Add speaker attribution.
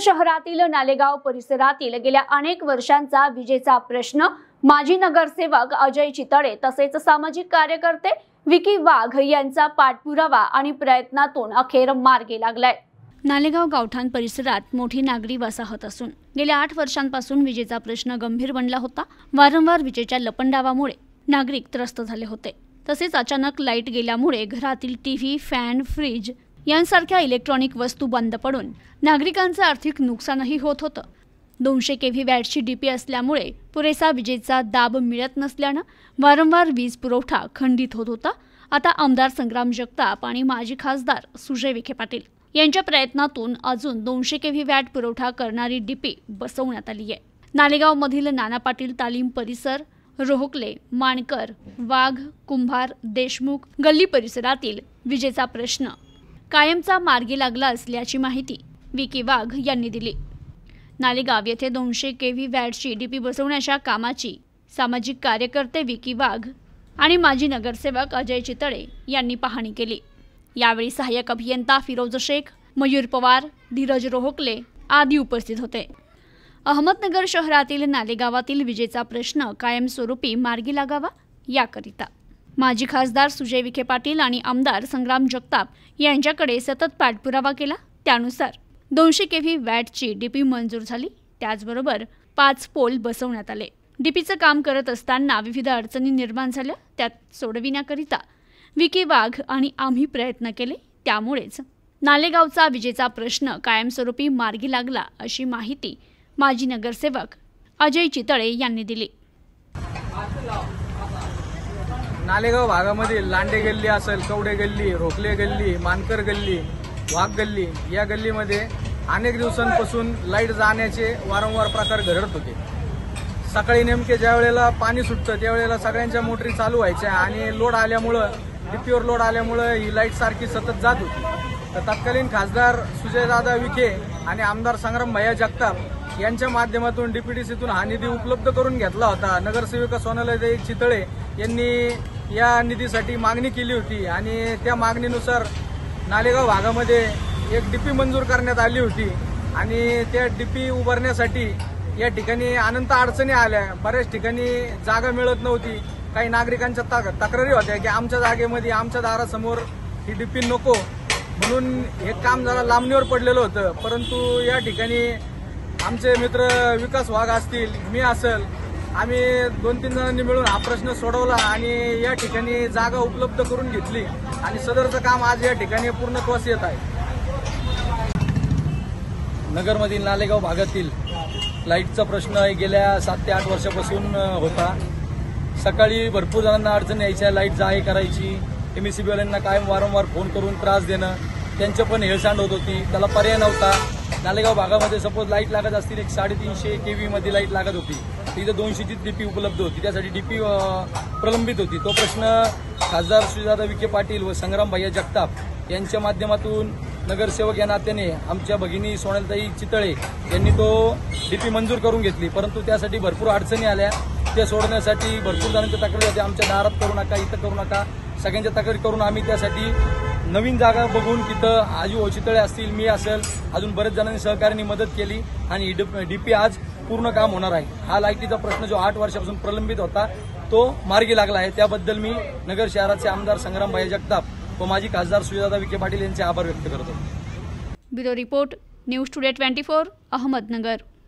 Speaker 1: शहरातील नालेगाव परिसरातील गेल्या अनेक वर्षांचा विजेचा प्रश्न माजी नगरसेवक अजय चितळे तसेच सामाजिक कार्यकर्ते विकी वाघ यांचा पाठपुरावा आणि प्रयत्नातून अखेर मार्गी लागलाय। नालेगाव गावठाण परिसरात मोठी नागरी वसाहत असून गेल्या 8 वर्षांपासून विजेचा प्रश्न गंभीर बनला होता। वारंवार विजेच्या लपंडावामुळे नागरिक त्रस्त झाले होते। तसेच अचानक लाईट गेल्यामुळे घरातील टीव्ही, फॅन, फ्रीज यांसारख्या इलेक्ट्रॉनिक वस्तू बंद पडून नागरिकांचे आर्थिक नुकसानही होत होतं। 200 केव्ही वॅटची डीपी असल्यामुळे पुरेसा विजेचा दाब मिळत नसल्याने वारंवार वीज पुरवठा खंडित होत होता। आता आमदार संग्राम जगताप आणि माजी खासदार सुजय विखे पाटील यांच्या प्रयत्नातून अजून 200 केव्ही वॅट पुरवठा करणारी डीपी बसवण्यात आली आहे। नालेगाव मधील नाना पाटील तालीम परिसर, रोहकले, माणकर, वाघ, कुंभार, देशमुख गल्ली परिसरातील विजेचा प्रश्न कायमचा मार्गी लागला असल्याची माहिती विकी वाघ यांनी दिली। नालेगाव येथे 200 केव्ही वॅटची डीपी बसवण्याच्या कामाची सामाजिक कार्यकर्ते विकी वाघ आणि माजी नगरसेवक अजय चितळे यांनी पाहणी केली। यावेळी सहाय्यक अभियंता फिरोज शेख, मयूर पवार, धीरज रोहकले आदी उपस्थित होते। अहमदनगर शहरातील नालेगावातील विजेचा प्रश्न कायमस्वरूपी मार्गी लागावा याकरिता माजी खासदार सुजय विखे पाटील आणि आमदार संग्राम जगताप यांच्याकडे सतत पाठपुरावा केला। त्यानुसार 200 केव्ही वॅटची डीपी मंजूर झाली। त्याचबरोबर 5 पोल बसवण्यात आले। डीपीचं काम करत असताना विविध अडचणी निर्माण झाल्या, त्यात सोडविण्याकरिता विकी वाघ आणि आम्ही प्रयत्न केले। त्यामुळेच नालेगावचा विजेचा प्रश्न कायमस्वरूपी मार्गी लागला अशी माहिती माजी नगरसेवक अजय चितळे यांनी दिली।
Speaker 2: नालेगाव भागामध्ये लांडे गल्ली असेल, कवडे गल्ली, रोकले गल्ली, मानकर गल्ली, वाघ गल्ली या गल्लीमध्ये अनेक दिवसांपासून लाईट जाण्याचे वारंवार प्रकार घडत होते। सकाळी नेमके ज्या वेळेला पाणी सुटतं त्यावेळेला सगळ्यांच्या मोटरी चालू व्हायच्या आणि लोड आल्यामुळं डीपीवर लोड आल्यामुळं ही लाईट सारखी सतत जात होती। तर तत्कालीन खासदार सुजयदादा विखे आणि आमदार संग्राम भैया जगताप यांच्या माध्यमातून डीपीडीसीतून हा निधी उपलब्ध करून घेतला होता। नगरसेविका सोनालीताई चितळे यांनी या निधीसाठी मागणी केली होती आणि त्या मागणीनुसार नालेगाव भागामध्ये एक डीपी मंजूर करण्यात आली होती आणि त्या डीपी उभारण्यासाठी या ठिकाणी अनंत अडचणी आल्या। बऱ्याच ठिकाणी जागा मिळत नव्हती। काही नागरिकांच्या तक्रारी होत्या की आमच्या जागेमध्ये आमच्या दारासमोर ही डीपी नको, म्हणून हे काम जरा लांबणीवर पडलेलं होतं। परंतु या ठिकाणी आमचे मित्र विकास वाघ असतील, मी असेल, आम्ही 2-3 जणांनी मिळून हा प्रश्न सोडवला आणि या ठिकाणी जागा उपलब्ध करून घेतली आणि सदरचं काम आज या ठिकाणी पूर्णत्वास येत आहे।
Speaker 3: नगरमधील नालेगाव भागातील लाईटचा प्रश्न गेल्या 7 ते 8 वर्षापासून होता। सकाळी भरपूर जणांना अडचण यायच्या, लाईट जा करायची, एमएससीबीवाल्यांना कायम वारंवार फोन करून त्रास देणं, त्यांचं पण हेळसांड होत होती, त्याला पर्याय नव्हता। नालेगाव भागामध्ये सपोज लाईट लागत असतील 350 केव्ही मध्ये लाईट लागत होती, तिथे 200ची डीपी उपलब्ध होती, त्यासाठी डीपी प्रलंबित होती। तो प्रश्न खासदार सुजयदादा विखे पाटील व संग्राम भैया जगताप यांच्या माध्यमातून नगरसेवक या नात्याने आमच्या भगिनी सोनालीताई चितळे यांनी तो डीपी मंजूर करून घेतली। परंतु त्यासाठी भरपूर अडचणी आल्या, ते सोडण्यासाठी भरपूर जणांच्या तक्रारी होत्या, आमच्या दारात करू नका, इथं करू नका, सगळ्यांच्या तक्रारी करून आम्ही त्यासाठी नवीन जागा बघून तिथं आजू चितळे असतील, मी असेल, अजून बरेच जणांनी सहकार्याने मदत केली आणि डीपी आज पूर्ण काम होणार आहे। हा लाईटीचा प्रश्न जो 8 वर्षापासून प्रलंबित होता तो मार्गी लागला आहे। त्याबद्दल मी नगर शहराचे आमदार संग्राम भैया जगताप व माजी खासदार सुजयदादा विखे पाटील यांचे आभार व्यक्त करतो।
Speaker 1: Bureau report, news today 24, Ahmednagar.